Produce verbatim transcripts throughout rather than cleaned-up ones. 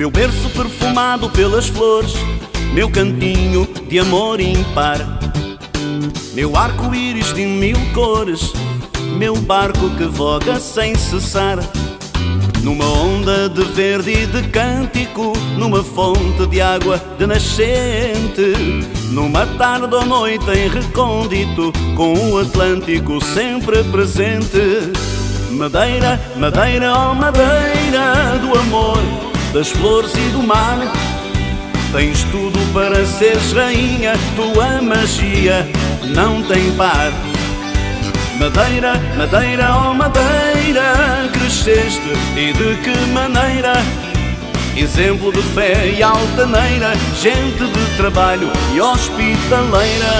meu berço perfumado pelas flores, meu cantinho de amor ímpar, meu arco-íris de mil cores, meu barco que voga sem cessar, numa onda de verde e de cântico, numa fonte de água de nascente, numa tarde ou noite em recôndito, com o Atlântico sempre presente. Madeira, madeira, oh madeira do amor, das flores e do mar, tens tudo para seres rainha, tua magia não tem par. Madeira, madeira, oh madeira, cresceste e de que maneira? Exemplo de fé e altaneira, gente de trabalho e hospitaleira.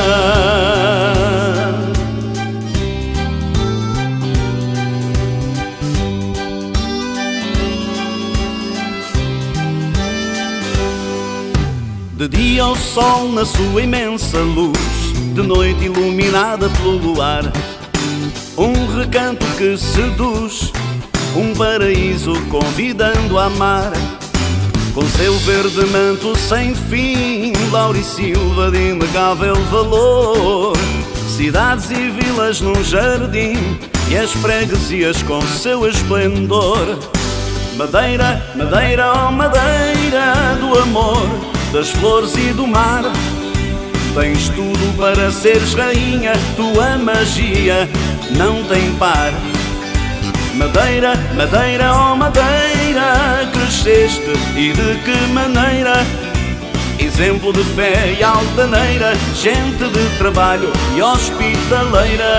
De dia o sol na sua imensa luz, de noite iluminada pelo luar, um recanto que seduz, um paraíso convidando a amar. Com seu verde manto sem fim, Laurisilva de inegável valor, cidades e vilas num jardim, e as freguesias com seu esplendor. Madeira, madeira, oh madeira do amor, das flores e do mar, tens tudo para seres rainha, tua magia não tem par. Madeira, madeira, oh madeira, cresceste e de que maneira? Exemplo de fé e altaneira, gente de trabalho e hospitaleira.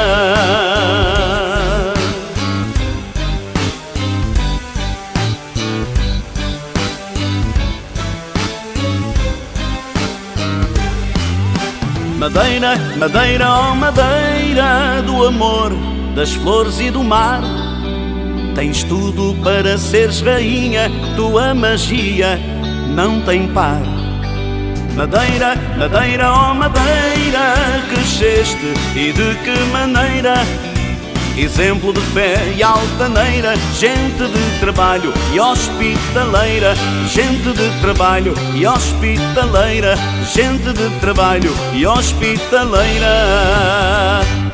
Madeira, madeira, oh madeira do amor, das flores e do mar, tens tudo para seres rainha, tua magia não tem par. Madeira, madeira, oh madeira, cresceste e de que maneira? Exemplo de fé e altaneira, gente de trabalho e hospitaleira, gente de trabalho e hospitaleira, gente de trabalho e hospitaleira.